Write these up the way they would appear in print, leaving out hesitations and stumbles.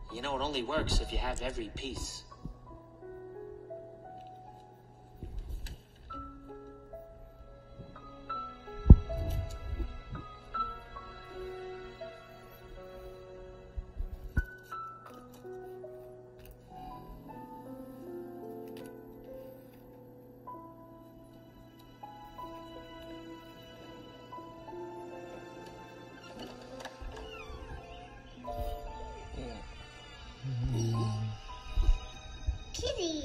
You know, it only works if you have every piece. Kitty.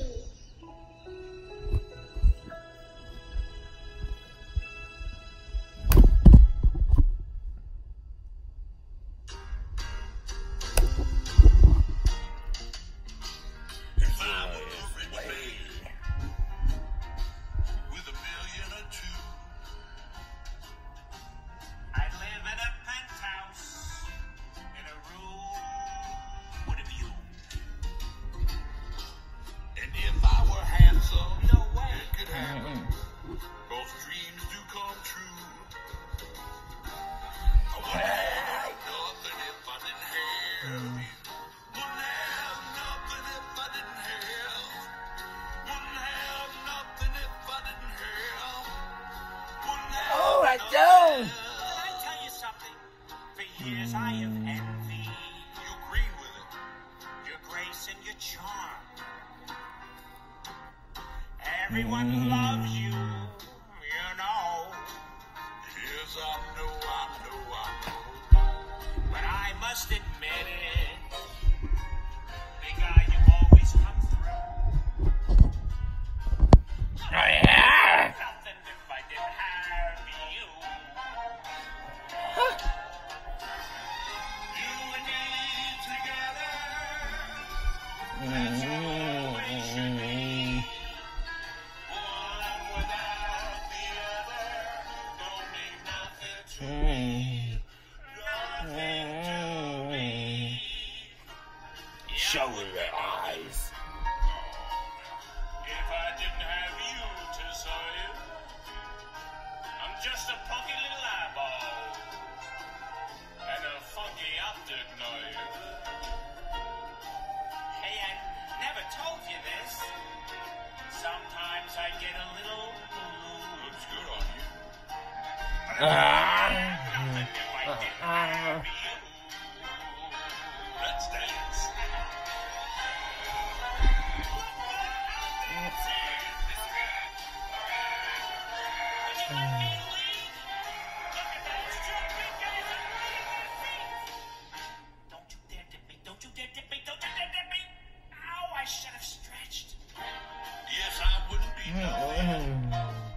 Don't! Can I tell you something? For years I have envied your green with it, your grace and your charm. Everyone loves you, you know. Yes, I know. But I must admit it, big guy, you always come through. Oh, yeah! Nothing if I didn't have you. You and me together. That's all we should be. One without the other don't mean nothing to me. Nothing to me. Show me your eyes. If I didn't have you to serve, I'm just a punky little eyeball and a funky optic nerve. Hey, I never told you this. Sometimes I get a little looks good on you. Nothing if I didn't have you. Let's dance. Don't you dare dip me. Don't you dare dip me. Don't you dare dip me. Ow, I should have stretched. Yes, I wouldn't be nothing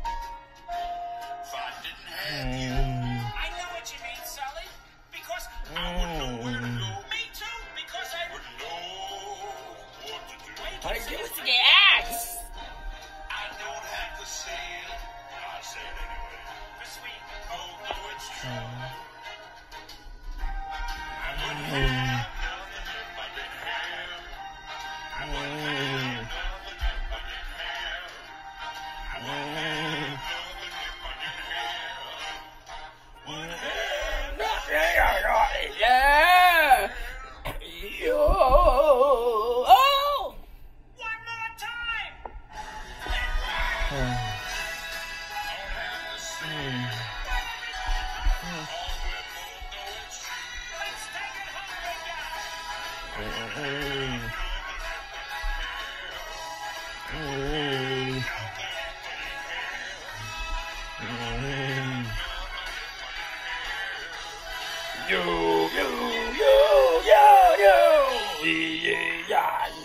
if I didn't have you. I know what you mean, Sully. Because I wouldn't know where to go. Me too, because I wouldn't know what to do. What do you do with the axe? I don't have to say it. I say it anyway. For sweet. Oh, no, it's true. I wouldn't have nothing if I didn't have. I wouldn't have nothing if I didn't have. I wouldn't have nothing if I didn't have. Wouldn't have nothing. Yeah! Yo! Oh! One more time. Let's take it home, big guy. Yo, yo, yo, yo, yo! Yeah, yeah,